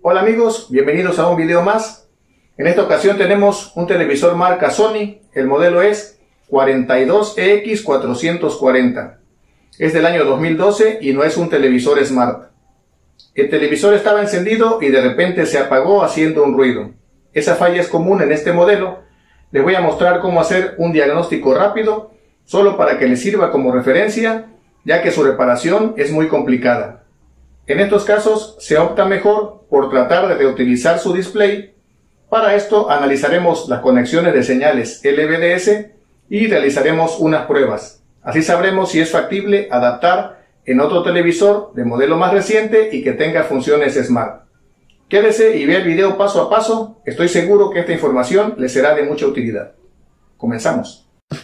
Hola amigos, bienvenidos a un video más. En esta ocasión tenemos un televisor marca Sony, el modelo es 42EX440. Es del año 2012 y no es un televisor Smart. El televisor estaba encendido y de repente se apagó haciendo un ruido. Esa falla es común en este modelo. Les voy a mostrar cómo hacer un diagnóstico rápido, solo para que les sirva como referencia, ya que su reparación es muy complicada. En estos casos se opta mejor por tratar de reutilizar su display. Para esto analizaremos las conexiones de señales LVDS y realizaremos unas pruebas. Así sabremos si es factible adaptar en otro televisor de modelo más reciente y que tenga funciones Smart. Quédese y vea el video paso a paso. Estoy seguro que esta información les será de mucha utilidad. Comenzamos.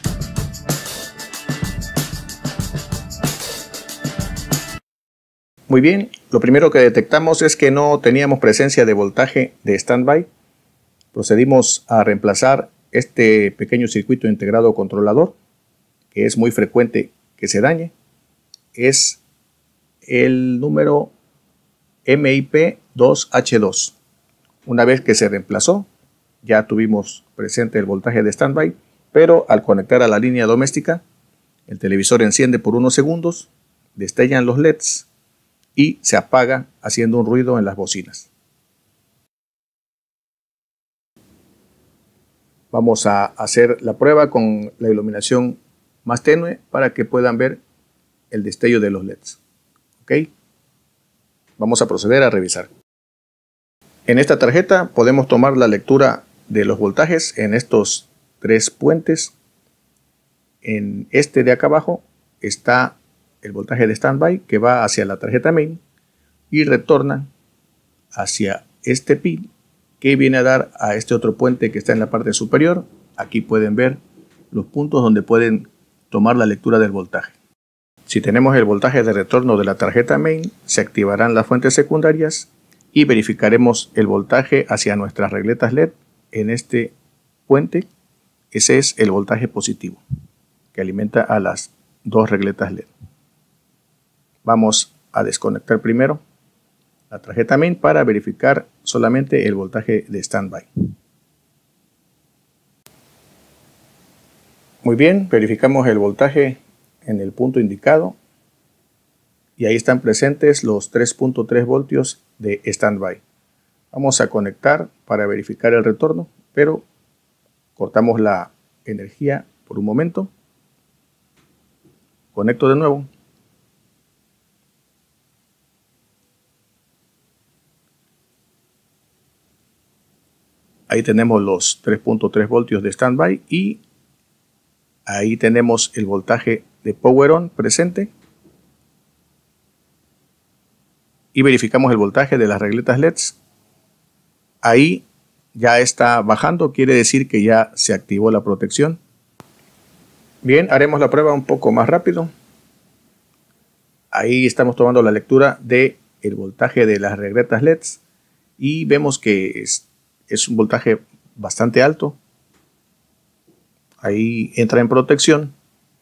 Muy bien, lo primero que detectamos es que no teníamos presencia de voltaje de standby. Procedimos a reemplazar este pequeño circuito integrado controlador, que es muy frecuente que se dañe. Es el número MIP2H2. Una vez que se reemplazó, ya tuvimos presente el voltaje de standby, pero al conectar a la línea doméstica, el televisor enciende por unos segundos, destellan los LEDs y se apaga haciendo un ruido en las bocinas. Vamos a hacer la prueba con la iluminación más tenue para que puedan ver el destello de los LEDs. ¿Ok? Vamos a proceder a revisar. En esta tarjeta podemos tomar la lectura de los voltajes en estos tres puentes. En este de acá abajo está el voltaje de standby que va hacia la tarjeta main y retorna hacia este pin que viene a dar a este otro puente que está en la parte superior. Aquí pueden ver los puntos donde pueden tomar la lectura del voltaje. Si tenemos el voltaje de retorno de la tarjeta main, se activarán las fuentes secundarias y verificaremos el voltaje hacia nuestras regletas LED en este puente. Ese es el voltaje positivo que alimenta a las dos regletas LED. Vamos a desconectar primero la tarjeta main para verificar solamente el voltaje de standby. Muy bien, verificamos el voltaje en el punto indicado y ahí están presentes los 3.3 voltios de standby. Vamos a conectar para verificar el retorno, pero cortamos la energía por un momento. Conecto de nuevo. Ahí tenemos los 3.3 voltios de standby y ahí tenemos el voltaje de power on presente. Y verificamos el voltaje de las regletas LEDs. Ahí ya está bajando, quiere decir que ya se activó la protección. Bien, haremos la prueba un poco más rápido. Ahí estamos tomando la lectura del voltaje de las regletas LEDs y vemos que es un voltaje bastante alto. Ahí entra en protección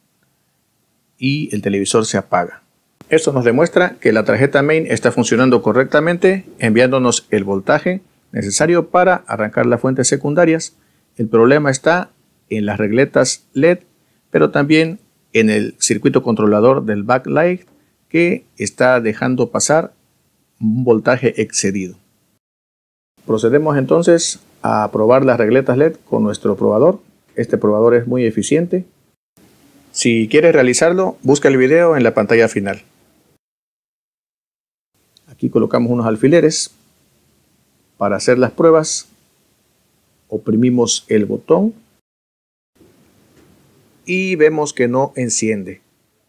y el televisor se apaga. Esto nos demuestra que la tarjeta main está funcionando correctamente, enviándonos el voltaje necesario para arrancar las fuentes secundarias. El problema está en las regletas LED, pero también en el circuito controlador del backlight que está dejando pasar un voltaje excedido. Procedemos entonces a probar las regletas LED con nuestro probador. Este probador es muy eficiente. Si quieres realizarlo, busca el video en la pantalla final. Aquí colocamos unos alfileres. Para hacer las pruebas, oprimimos el botón y vemos que no enciende.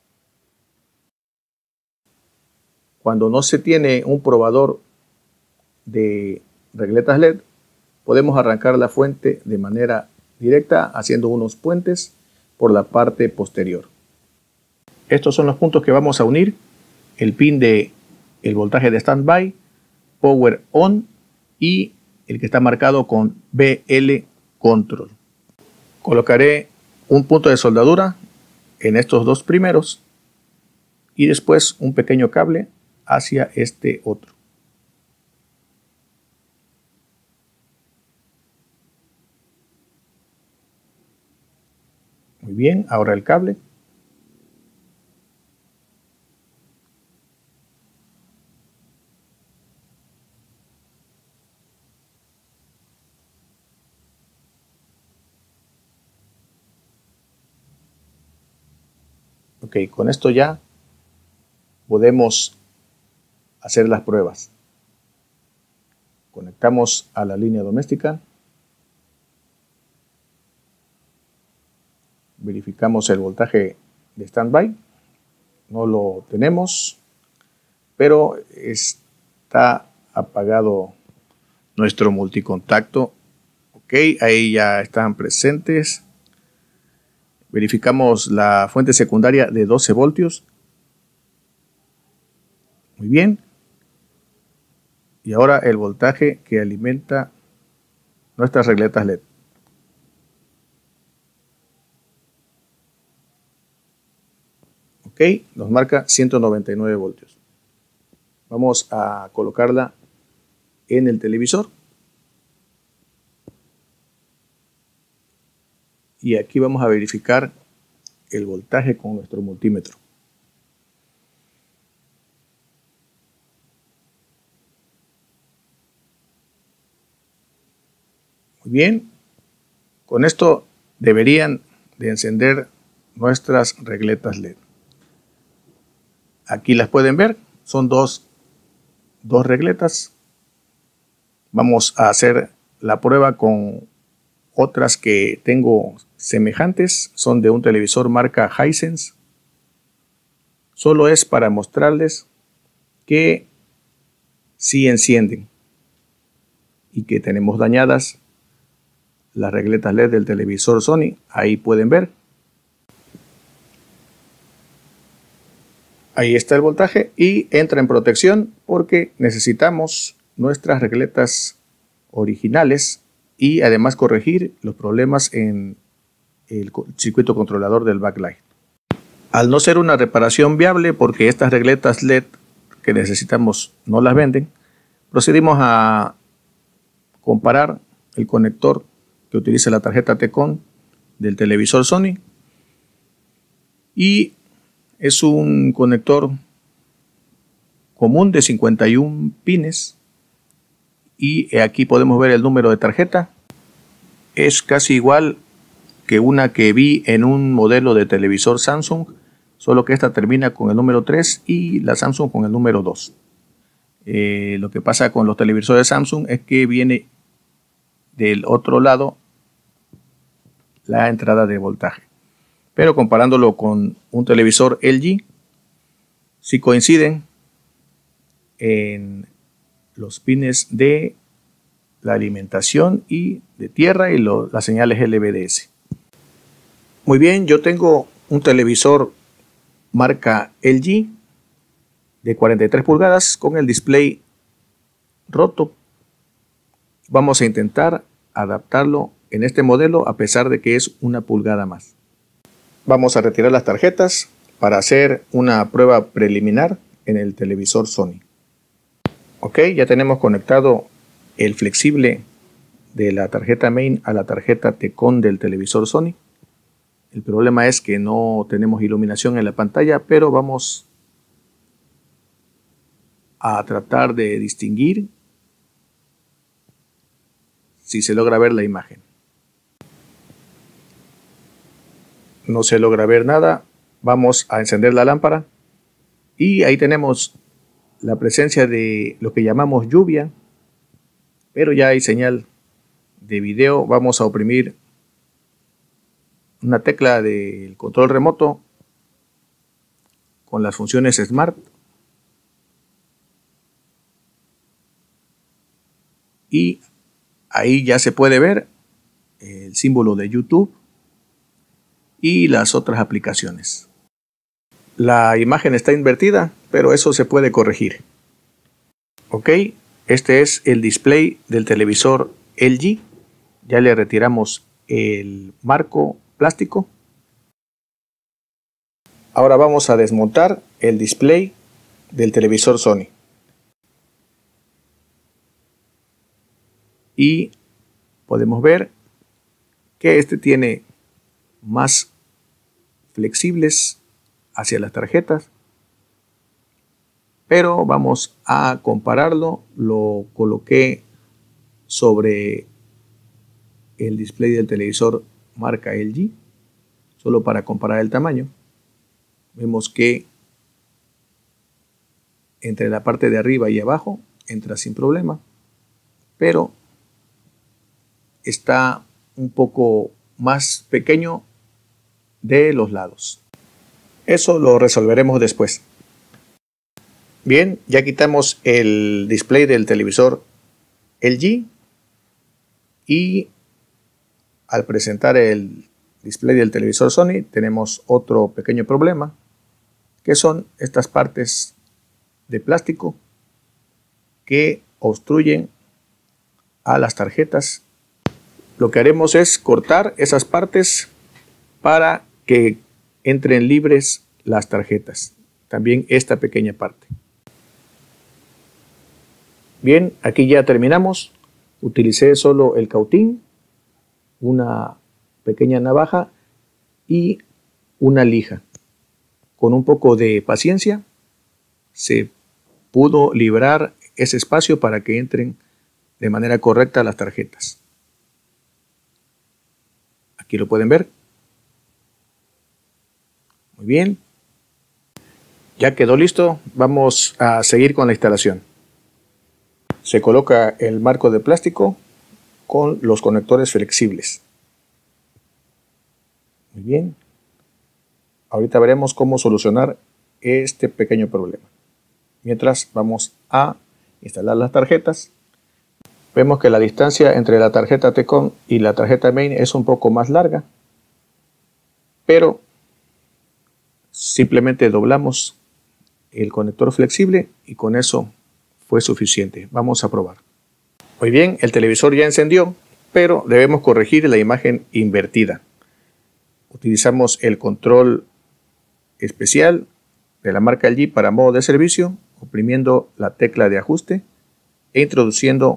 Cuando no se tiene un probador de regletas LED, podemos arrancar la fuente de manera directa haciendo unos puentes por la parte posterior. Estos son los puntos que vamos a unir: el pin de el voltaje de standby, power on y el que está marcado con BL control. Colocaré un punto de soldadura en estos dos primeros y después un pequeño cable hacia este otro. Muy bien, ahora el cable. Ok, con esto ya podemos hacer las pruebas. Conectamos a la línea doméstica. Verificamos el voltaje de standby. No lo tenemos, pero está apagado nuestro multicontacto. Ok, ahí ya están presentes. Verificamos la fuente secundaria de 12 voltios. Muy bien. Y ahora el voltaje que alimenta nuestras regletas LED. Ok, nos marca 199 voltios. Vamos a colocarla en el televisor. Y aquí vamos a verificar el voltaje con nuestro multímetro. Muy bien, con esto deberían de encender nuestras regletas LED. Aquí las pueden ver, son dos regletas. Vamos a hacer la prueba con otras que tengo semejantes, son de un televisor marca Hisense. Solo es para mostrarles que sí encienden y que tenemos dañadas las regletas LED del televisor Sony. Ahí pueden ver. Ahí está el voltaje y entra en protección porque necesitamos nuestras regletas originales y además corregir los problemas en el circuito controlador del backlight. Al no ser una reparación viable, porque estas regletas LED que necesitamos no las venden, procedimos a comparar el conector que utiliza la tarjeta TCON del televisor Sony y es un conector común de 51 pines y aquí podemos ver el número de tarjeta. Es casi igual que una que vi en un modelo de televisor Samsung, solo que esta termina con el número 3 y la Samsung con el número 2. Lo que pasa con los televisores Samsung es que viene del otro lado la entrada de voltaje. Pero comparándolo con un televisor LG, sí coinciden en los pines de la alimentación y de tierra y las señales LVDS. Muy bien, yo tengo un televisor marca LG de 43 pulgadas con el display roto. Vamos a intentar adaptarlo en este modelo a pesar de que es una pulgada más. Vamos a retirar las tarjetas para hacer una prueba preliminar en el televisor Sony. Ok, ya tenemos conectado el flexible de la tarjeta main a la tarjeta TCON del televisor Sony. El problema es que no tenemos iluminación en la pantalla, pero vamos a tratar de distinguir si se logra ver la imagen. No se logra ver nada. Vamos a encender la lámpara y ahí tenemos la presencia de lo que llamamos lluvia, pero ya hay señal de video. Vamos a oprimir una tecla del control remoto con las funciones Smart y ahí ya se puede ver el símbolo de YouTube y las otras aplicaciones. La imagen está invertida, pero eso se puede corregir. Ok, este es el display del televisor LG. Ya le retiramos el marco plástico. Ahora vamos a desmontar el display del televisor Sony. Y podemos ver que este tiene más flexibles hacia las tarjetas, pero vamos a compararlo. Lo coloqué sobre el display del televisor marca LG, solo para comparar el tamaño. Vemos que entre la parte de arriba y abajo entra sin problema, pero está un poco más pequeño de los lados. Eso lo resolveremos después. Bien, ya quitamos el display del televisor LG y al presentar el display del televisor Sony tenemos otro pequeño problema, que son estas partes de plástico que obstruyen a las tarjetas. Lo que haremos es cortar esas partes para que entren libres las tarjetas, también esta pequeña parte. Bien, aquí ya terminamos. Utilicé solo el cautín, una pequeña navaja y una lija. Con un poco de paciencia se pudo librar ese espacio para que entren de manera correcta las tarjetas. Aquí lo pueden ver. Muy bien. Ya quedó listo. Vamos a seguir con la instalación. Se coloca el marco de plástico con los conectores flexibles. Muy bien. Ahorita veremos cómo solucionar este pequeño problema. Mientras vamos a instalar las tarjetas. Vemos que la distancia entre la tarjeta TCON y la tarjeta main es un poco más larga, pero simplemente doblamos el conector flexible y con eso fue suficiente. Vamos a probar. Muy bien, el televisor ya encendió, pero debemos corregir la imagen invertida. Utilizamos el control especial de la marca LG para modo de servicio, oprimiendo la tecla de ajuste e introduciendo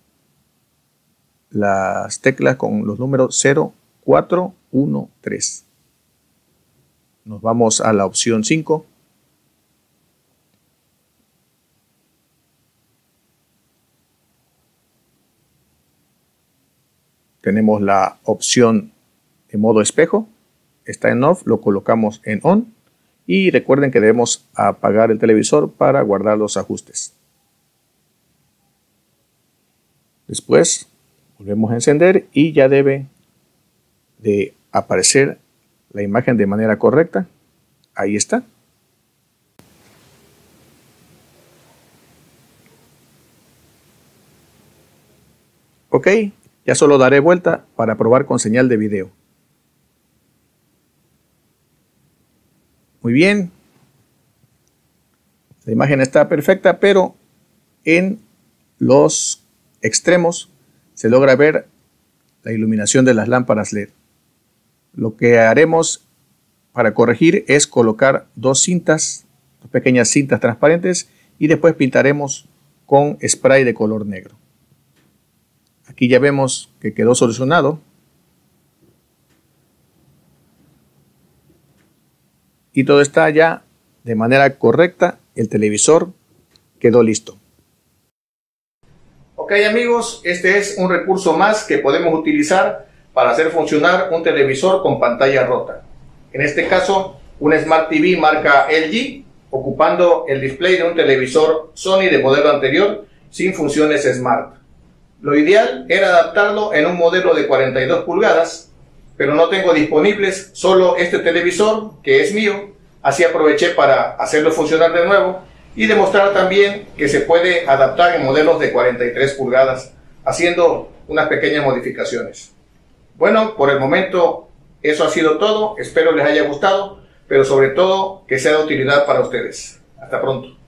las teclas con los números 0, 4, 1, 3. Nos vamos a la opción 5. Tenemos la opción de modo espejo. Está en off, lo colocamos en on. Y recuerden que debemos apagar el televisor para guardar los ajustes. Después volvemos a encender y ya debe de aparecer la imagen de manera correcta. Ahí está. Ok, ya solo daré vuelta para probar con señal de video. Muy bien. La imagen está perfecta, pero en los extremos se logra ver la iluminación de las lámparas LED. Lo que haremos para corregir es colocar dos pequeñas cintas transparentes y después pintaremos con spray de color negro. Aquí ya vemos que quedó solucionado. Y todo está ya de manera correcta. El televisor quedó listo. Ok amigos, este es un recurso más que podemos utilizar para hacer funcionar un televisor con pantalla rota. En este caso, un Smart TV marca LG, ocupando el display de un televisor Sony de modelo anterior sin funciones Smart. Lo ideal era adaptarlo en un modelo de 42 pulgadas, pero no tengo disponibles solo este televisor, que es mío, así aproveché para hacerlo funcionar de nuevo y demostrar también que se puede adaptar en modelos de 43 pulgadas, haciendo unas pequeñas modificaciones. Bueno, por el momento eso ha sido todo, espero les haya gustado, pero sobre todo que sea de utilidad para ustedes. Hasta pronto.